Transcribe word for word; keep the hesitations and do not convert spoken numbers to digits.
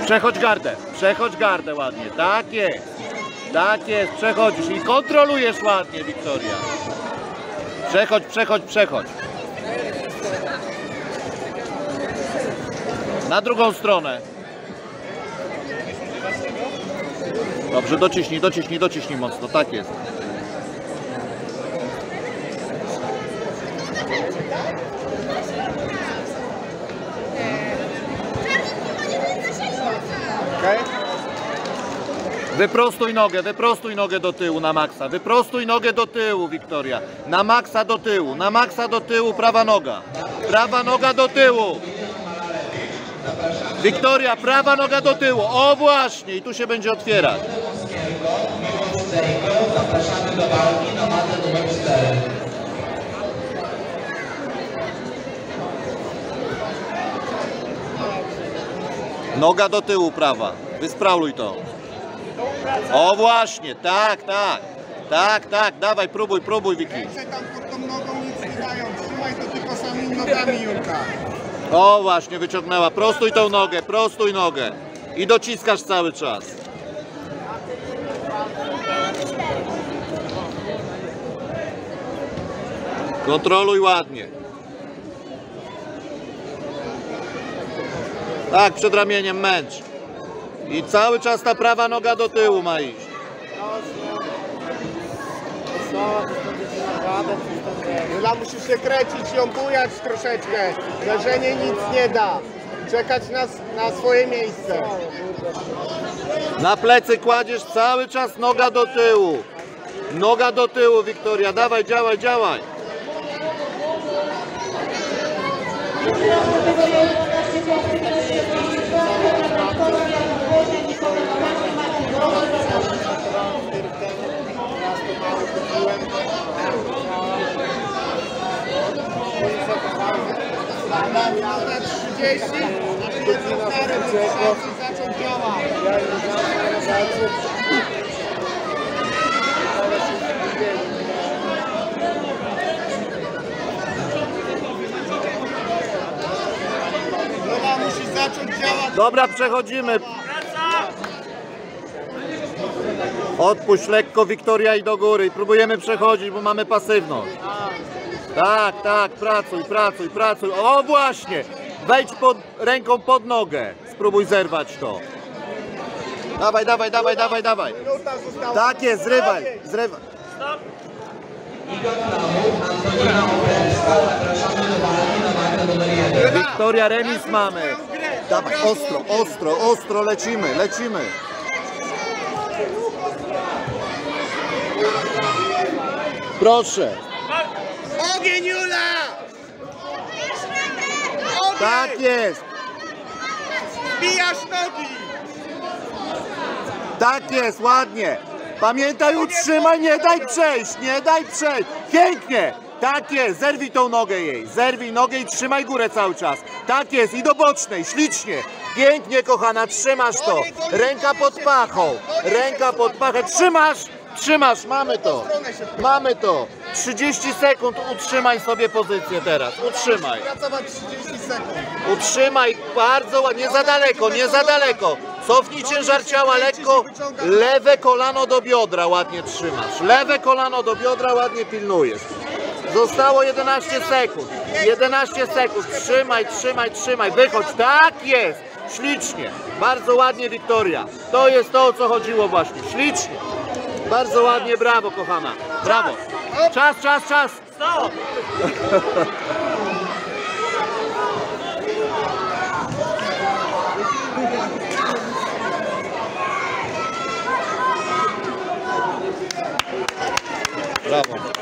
Przechodź gardę, przechodź gardę ładnie, tak jest, tak jest, przechodzisz i kontrolujesz ładnie, Wiktoria. Przechodź, przechodź, przechodź. Na drugą stronę. Dobrze, dociśnij, dociśnij, dociśnij mocno, tak jest. Okay. Wyprostuj nogę, wyprostuj nogę do tyłu na maksa. Wyprostuj nogę do tyłu, Wiktoria. Na maksa do tyłu, na maksa do tyłu, prawa noga. Prawa noga do tyłu. Wiktoria, prawa noga do tyłu. O właśnie, i tu się będzie otwierać. Zapraszamy do walki na matę numer cztery. Noga do tyłu, prawa. Wysprauluj to. O właśnie, tak, tak. Tak, tak, dawaj, próbuj, próbuj, Wiki. Ręce tam pod tą nogą nic nie dają. Trzymaj to tylko samymi nogami, Julka. O właśnie, wyciągnęła. Prostuj tą nogę, prostuj nogę. I dociskasz cały czas. Kontroluj ładnie. Tak, przed ramieniem męcz. I cały czas ta prawa noga do tyłu ma iść. Jula, musisz się kręcić, ją bujać troszeczkę. Leżenie nic nie da. Czekać na, na swoje miejsce. Na plecy kładziesz cały czas noga do tyłu. Noga do tyłu, Wiktoria. Dawaj, działaj, działaj. trzydzieści, zacząć działać. Noga musi zacząć działać. Dobra, przechodzimy. Odpuść lekko, Wiktoria, i do góry. I próbujemy przechodzić, bo mamy pasywność. Tak, tak, pracuj, pracuj, pracuj. O właśnie! Wejdź pod, ręką pod nogę. Spróbuj zerwać to. Dawaj, dawaj, dawaj, dawaj, dawaj. Tak jest, zrywaj, zrywaj. Wiktoria, remis mamy. Dawaj, ostro, ostro, ostro, lecimy, lecimy. Proszę. Ogień, Jula! Tak jest. Wbijasz nogi! Tak jest, ładnie. Pamiętaj, utrzymaj, nie daj przejść, nie daj przejść. Pięknie. Tak jest, zerwij tą nogę jej. Zerwij nogę i trzymaj górę cały czas. Tak jest, i do bocznej, ślicznie. Pięknie, kochana, trzymasz to. Ręka pod pachą. Ręka pod pachę. Trzymasz, trzymasz, mamy to. Mamy to. trzydzieści sekund, utrzymaj sobie pozycję teraz. Utrzymaj. Pracować trzydzieści sekund. Utrzymaj bardzo ładnie, nie za daleko, nie za daleko. Cofnij ciężar ciała lekko, lewe kolano do biodra ładnie trzymasz. Lewe kolano do biodra ładnie pilnujesz. Zostało jedenaście sekund. jedenaście sekund. Trzymaj, trzymaj, trzymaj. Wychodź. Tak jest. Ślicznie. Bardzo ładnie, Wiktoria. To jest to, o co chodziło właśnie. Ślicznie. Bardzo ładnie, brawo, kochana. Brawo. Czas, czas, czas. Stop. Brawo.